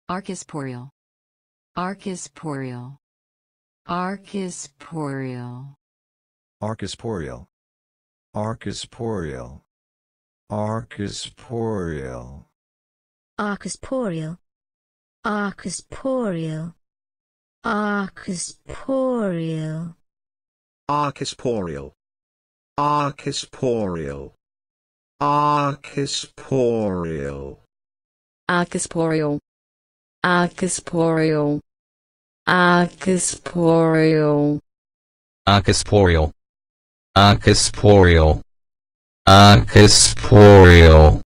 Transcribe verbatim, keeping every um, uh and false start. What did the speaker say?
archesporial, archesporial, archesporial, archesporial, archesporial, archesporial, archesporial, archesporial, archesporial, archesporial, archesporial, archesporial, archesporial, archesporial, archesporial, archesporial, archesporial, archesporial.